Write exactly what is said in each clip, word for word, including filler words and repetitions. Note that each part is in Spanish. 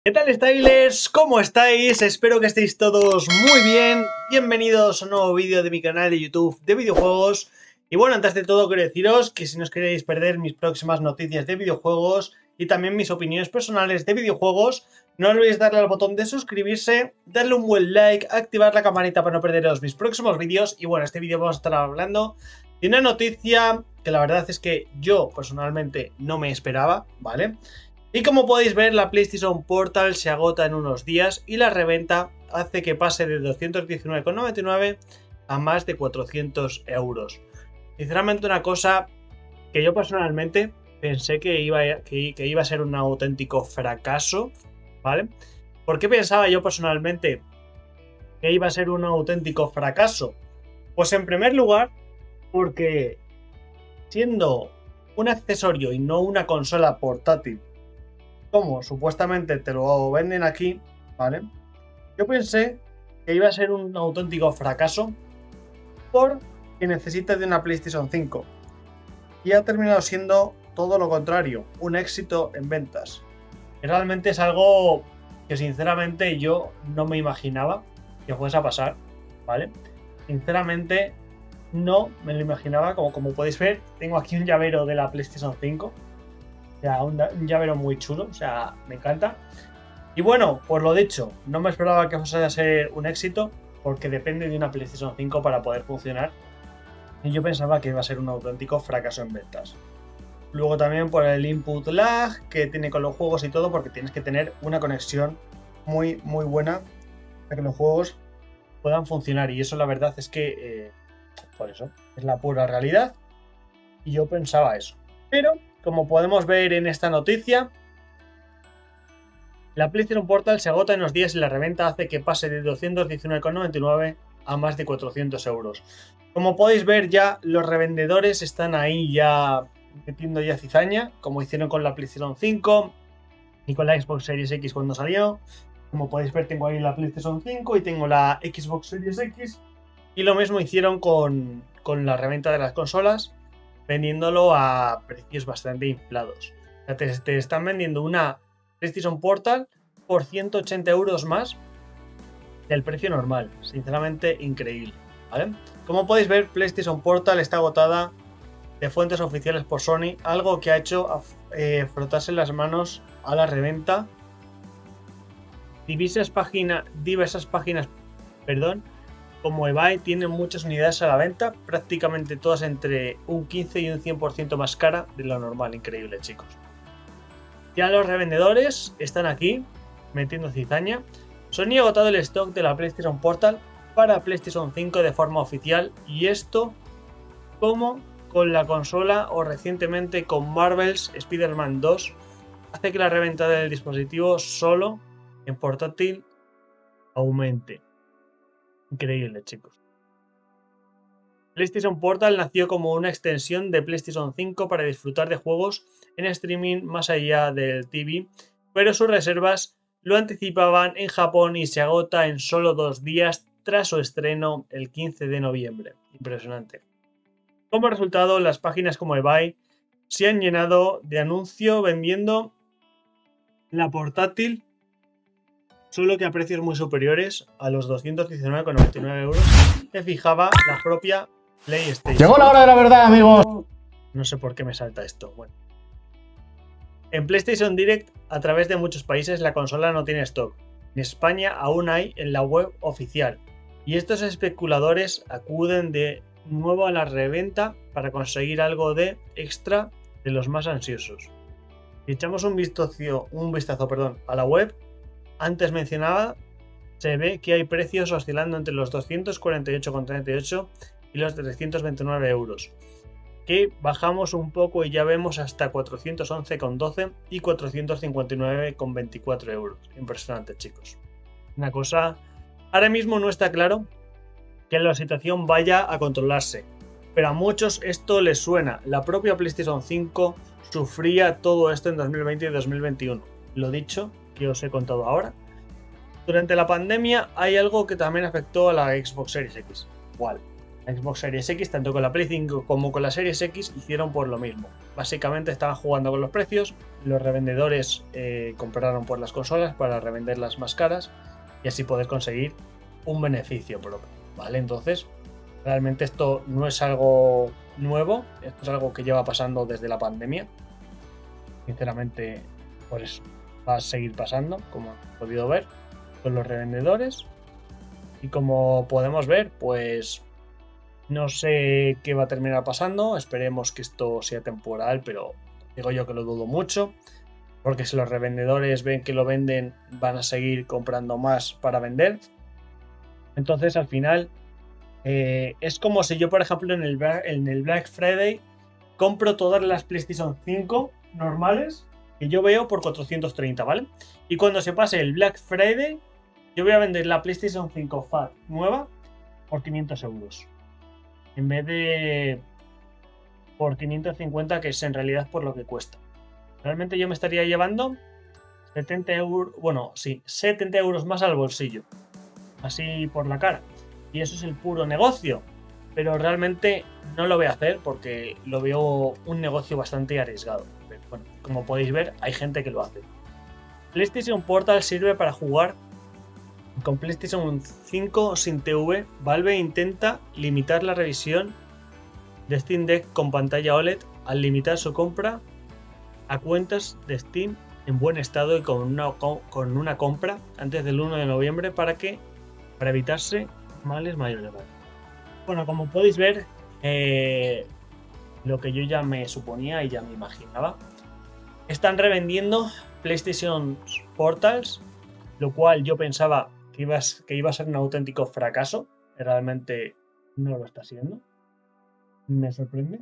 ¿Qué tal, Stylers? ¿Cómo estáis? Espero que estéis todos muy bien. Bienvenidos a un nuevo vídeo de mi canal de YouTube de videojuegos. Y bueno, antes de todo quiero deciros que si no os queréis perder mis próximas noticias de videojuegos y también mis opiniones personales de videojuegos, no olvidéis darle al botón de suscribirse, darle un buen like, activar la campanita para no perderos mis próximos vídeos. Y bueno, este vídeo vamos a estar hablando de una noticia que la verdad es que yo personalmente no me esperaba, ¿vale? Y como podéis ver, la PlayStation Portal se agota en unos días y la reventa hace que pase de doscientos diecinueve con noventa y nueve a más de cuatrocientos euros. Sinceramente, una cosa que yo personalmente pensé que iba, a, que, que iba a ser un auténtico fracaso, ¿vale? ¿Por qué pensaba yo personalmente que iba a ser un auténtico fracaso? Pues en primer lugar, porque siendo un accesorio y no una consola portátil, como supuestamente te lo venden aquí, ¿vale? Yo pensé que iba a ser un auténtico fracaso porque necesitas de una PlayStation cinco. Y ha terminado siendo todo lo contrario, un éxito en ventas. Y realmente es algo que sinceramente yo no me imaginaba que fuese a pasar, ¿vale? Sinceramente no me lo imaginaba. Como, como podéis ver, tengo aquí un llavero de la PlayStation cinco. O sea, un, un llavero muy chulo, o sea, me encanta. Y bueno, pues lo dicho, no me esperaba que fuese a ser un éxito, porque depende de una PlayStation cinco para poder funcionar. Y yo pensaba que iba a ser un auténtico fracaso en ventas. Luego también por el input lag que tiene con los juegos y todo, porque tienes que tener una conexión muy, muy buena para que los juegos puedan funcionar. Y eso la verdad es que, eh, por eso, es la pura realidad. Y yo pensaba eso. Pero como podemos ver en esta noticia, la PlayStation Portal se agota en unos días y la reventa hace que pase de doscientos diecinueve con noventa y nueve a más de cuatrocientos euros. Como podéis ver, ya los revendedores están ahí ya metiendo ya cizaña, como hicieron con la PlayStation cinco y con la Xbox Series X cuando salió. Como podéis ver, tengo ahí la PlayStation cinco y tengo la Xbox Series X. Y lo mismo hicieron con, con la reventa de las consolas, vendiéndolo a precios bastante inflados. O sea, te, te están vendiendo una PlayStation Portal por ciento ochenta euros más del precio normal. Sinceramente, increíble, ¿vale? Como podéis ver, PlayStation Portal está agotada de fuentes oficiales por Sony, algo que ha hecho eh, frotarse las manos a la reventa. Diversas páginas, diversas páginas, perdón, como eBay tienen muchas unidades a la venta, prácticamente todas entre un quince y un cien por ciento más cara de lo normal. Increíble, chicos. Ya los revendedores están aquí metiendo cizaña. Sony ha agotado el stock de la PlayStation Portal para PlayStation cinco de forma oficial, y esto como con la consola o recientemente con Marvel's Spider-Man dos hace que la reventa del dispositivo solo en portátil aumente. Increíble, chicos. PlayStation Portal nació como una extensión de PlayStation cinco para disfrutar de juegos en streaming más allá del T V, pero sus reservas lo anticipaban en Japón y se agota en solo dos días tras su estreno el quince de noviembre. Impresionante. Como resultado, las páginas como eBay se han llenado de anuncio vendiendo la portátil, solo que a precios muy superiores a los doscientos diecinueve con noventa y nueve euros que fijaba la propia PlayStation. Llegó la hora de la verdad, amigos. No sé por qué me salta esto. Bueno. En PlayStation Direct, a través de muchos países, la consola no tiene stock. En España aún hay en la web oficial. Y estos especuladores acuden de nuevo a la reventa para conseguir algo de extra de los más ansiosos. Si echamos un vistazo, un vistazo perdón, a la web antes mencionada, se ve que hay precios oscilando entre los doscientos cuarenta y ocho con treinta y ocho y los trescientos veintinueve euros, que bajamos un poco y ya vemos hasta cuatrocientos once con doce y cuatrocientos cincuenta y nueve con veinticuatro euros. Impresionante, chicos. Una cosa, ahora mismo no está claro que la situación vaya a controlarse, pero a muchos esto les suena. La propia PlayStation cinco sufría todo esto en dos mil veinte y dos mil veintiuno. Lo dicho, que os he contado ahora. Durante la pandemia hay algo que también afectó a la Xbox Series X. ¿Cuál? Xbox Series X, tanto con la Play cinco como con la Series X, hicieron por lo mismo. Básicamente estaban jugando con los precios, los revendedores eh, compraron por las consolas para revenderlas más caras y así poder conseguir un beneficio propio, ¿vale? Entonces, realmente esto no es algo nuevo, esto es algo que lleva pasando desde la pandemia. Sinceramente, pues va a seguir pasando, como han podido ver, con los revendedores. Y como podemos ver, pues no sé qué va a terminar pasando. Esperemos que esto sea temporal, pero digo yo que lo dudo mucho. Porque si los revendedores ven que lo venden, van a seguir comprando más para vender. Entonces, al final, eh, es como si yo, por ejemplo, en el, en el Black Friday compro todas las PlayStation cinco normales que yo veo por cuatrocientos treinta, ¿vale? Y cuando se pase el Black Friday, yo voy a vender la PlayStation cinco Fat nueva por quinientos euros. En vez de por quinientos cincuenta, que es en realidad por lo que cuesta. Realmente yo me estaría llevando setenta euros, bueno, sí, setenta euros más al bolsillo. Así por la cara. Y eso es el puro negocio. Pero realmente no lo voy a hacer porque lo veo un negocio bastante arriesgado. Pero bueno, como podéis ver, hay gente que lo hace. PlayStation Portal sirve para jugar con PlayStation cinco sin T V. Valve intenta limitar la revisión de Steam Deck con pantalla O L E D al limitar su compra a cuentas de Steam en buen estado y con una, con una compra antes del uno de noviembre para que para evitarse males mayores. Bueno, como podéis ver, eh, lo que yo ya me suponía y ya me imaginaba, están revendiendo PlayStation Portals, lo cual yo pensaba que iba, que iba a ser un auténtico fracaso. Realmente no lo está siendo. Me sorprende.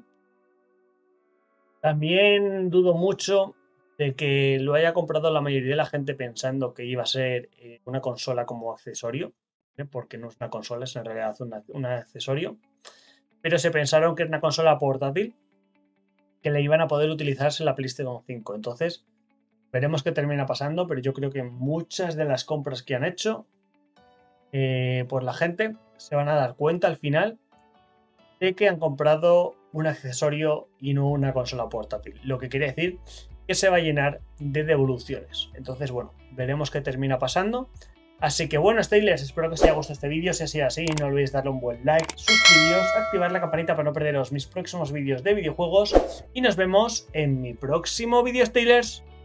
También dudo mucho de que lo haya comprado la mayoría de la gente pensando que iba a ser eh, una consola como accesorio, ¿eh? Porque no es una consola, es en realidad una, un accesorio. Pero se pensaron que era una consola portátil que le iban a poder utilizarse en la PlayStation cinco. Entonces, veremos qué termina pasando, pero yo creo que muchas de las compras que han hecho eh, por la gente se van a dar cuenta al final de que han comprado un accesorio y no una consola portátil. Lo que quiere decir que se va a llenar de devoluciones. Entonces, bueno, veremos qué termina pasando. Así que bueno, Steelers, espero que os haya gustado este vídeo. Si ha sido así, no olvidéis darle un buen like, suscribiros, activar la campanita para no perderos mis próximos vídeos de videojuegos. Y nos vemos en mi próximo vídeo, Steelers.